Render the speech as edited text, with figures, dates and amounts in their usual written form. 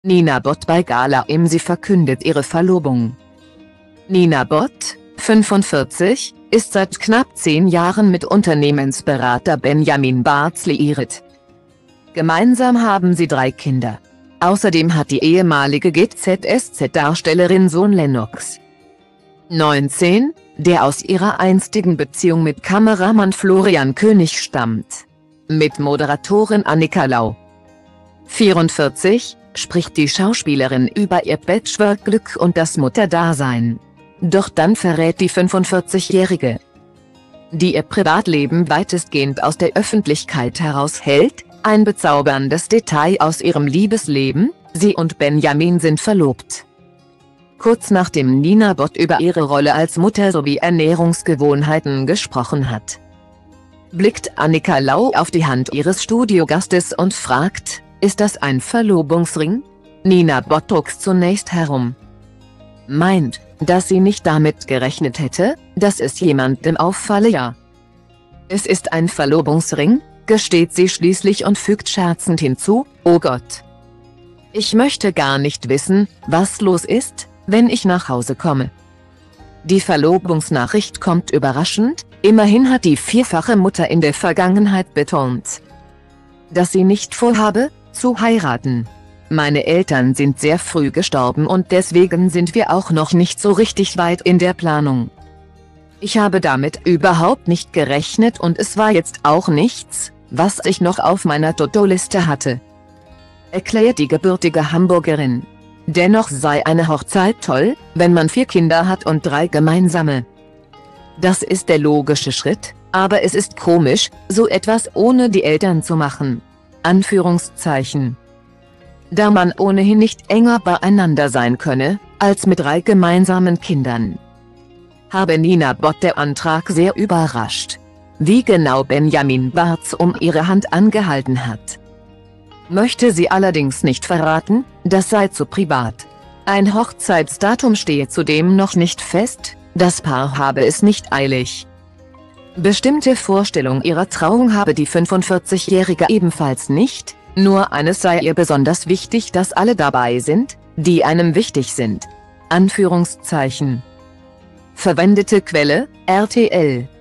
Nina Bott bei Gala Imsi verkündet ihre Verlobung. Nina Bott, 45, ist seit knapp 10 Jahren mit Unternehmensberater Benjamin Bartz liiert. Gemeinsam haben sie 3 Kinder. Außerdem hat die ehemalige GZSZ-Darstellerin Sohn Lennox, 19, der aus ihrer einstigen Beziehung mit Kameramann Florian König stammt. Mit Moderatorin Annika Lau, 44, spricht die Schauspielerin über ihr Patchwork-Glück und das Mutterdasein. Doch dann verrät die 45-Jährige, die ihr Privatleben weitestgehend aus der Öffentlichkeit heraushält, ein bezauberndes Detail aus ihrem Liebesleben: Sie und Benjamin sind verlobt. Kurz nachdem Nina Bott über ihre Rolle als Mutter sowie Ernährungsgewohnheiten gesprochen hat, blickt Annika Lau auf die Hand ihres Studiogastes und fragt: Ist das ein Verlobungsring? Nina Bott druckst zunächst herum, meint, dass sie nicht damit gerechnet hätte, dass es jemandem auffalle. Ja, es ist ein Verlobungsring, gesteht sie schließlich und fügt scherzend hinzu: Oh Gott, ich möchte gar nicht wissen, was los ist, wenn ich nach Hause komme. Die Verlobungsnachricht kommt überraschend, immerhin hat die vierfache Mutter in der Vergangenheit betont, dass sie nicht vorhabe, zu heiraten. Meine Eltern sind sehr früh gestorben und deswegen sind wir auch noch nicht so richtig weit in der Planung. Ich habe damit überhaupt nicht gerechnet und es war jetzt auch nichts, was ich noch auf meiner To-Do-Liste hatte, erklärt die gebürtige Hamburgerin. Dennoch sei eine Hochzeit toll, wenn man 4 Kinder hat und 3 gemeinsame. Das ist der logische Schritt, aber es ist komisch, so etwas ohne die Eltern zu machen. Anführungszeichen. Da man ohnehin nicht enger beieinander sein könne, als mit 3 gemeinsamen Kindern. Habe Nina Bott der Antrag sehr überrascht. Wie genau Benjamin Bartz um ihre Hand angehalten hat, möchte sie allerdings nicht verraten, das sei zu privat. Ein Hochzeitsdatum stehe zudem noch nicht fest, das Paar habe es nicht eilig. Bestimmte Vorstellung ihrer Trauung habe die 45-Jährige ebenfalls nicht, nur eines sei ihr besonders wichtig: dass alle dabei sind, die einem wichtig sind. Anführungszeichen. Verwendete Quelle: RTL.